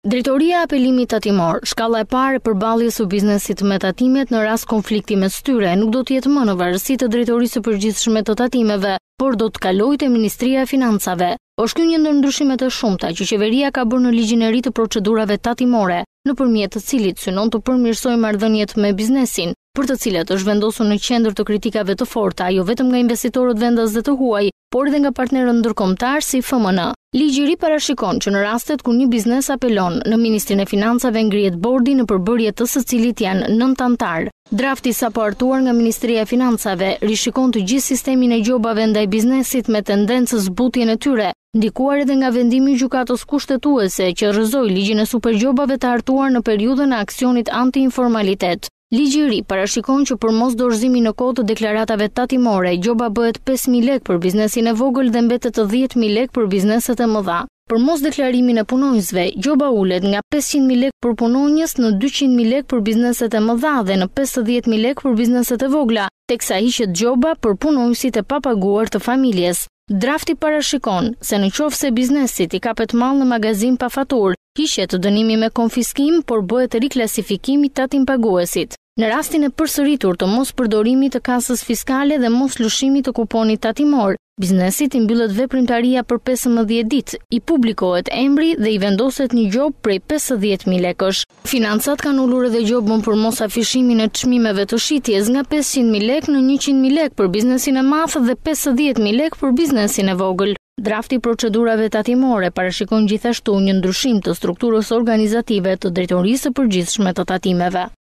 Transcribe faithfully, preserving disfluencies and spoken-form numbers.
Drejtoria e apelimit tatimor, shkalla e parë e përballjes së biznesit me tatimet në rast konflikti mes tyre nuk do të jetë më në varësi të Drejtorisë së Përgjithshme të Tatimeve, por do të kalojë te Ministria e Financave. Është ky një ndër ndryshimet e shumta që qeveria ka bërë në ligjin e ri të procedurave tatimore, nëpërmjet të cilit synon të përmirësojë marrëdhëniet me biznesin, për të cilat është vendosur në qendër të kritikave të forta, jo vetëm nga investitorët vendas dhe të huaj, por edhe nga partnerët ndërkombëtar si F M N. Ligji i ri parashikon që në rastet kur një biznes apelon në Ministrinë e Financave ngrihet bordi në përbërje të së cilit janë nëntë antar. Drafti sapo hartuar nga Ministria e Financave rishikon të gjithë sistemin e gjobave ndaj biznesit me tendencë zbutjen e tyre, ndikuar edhe nga vendimi i gjykatës kushtetuese që rrëzoi ligjin e supergjobave të hartuar në periudhën e aksionit anti-informalitet. Ligji i ri parashikon që për mos dorëzimin në kohë të deklaratave tatimore, gjoba bëhet pesë mijë lekë për biznesin e vogël dhe mbetet të dhjetë mijë lekë për bizneset e mëdha. Për mos deklarimin e punonjësve, gjoba ulet nga pesëqind mijë lekë për punonjës në dyqind mijë lekë për bizneset e mëdha dhe në pesëdhjetë mijë lekë për bizneset e vogla, teksa hiqet gjoba për punonjësit e papaguar të familjes. Drafti parashikon se në qoftë se biznesit i kapet mall në magazin pa faturë, hiqet dënimi me konfiskim, por bëhet riklasifikimi tatim paguesit. Në rastin e përsëritur të mos përdorimit të kasës fiskale dhe mos lëshimit të kuponit tatimor, biznesit i mbyllet veprimtaria për pesëmbëdhjetë ditë, i publikohet emri dhe i vendoset një gjobë prej pesëdhjetë mijë lekësh. Financat kanë ulur edhe gjobën për mos afishimin e çmimeve të shitjes nga pesëqind mijë lekë në njëqind mijë lekë për biznesin e madh dhe pesëdhjetë mijë lekë për biznesin e vogël. Drafti i procedurave tatimore parashikon gjithashtu një ndryshim të strukturës organizative të Drejtorisë së Përgjithshme të Tatimeve.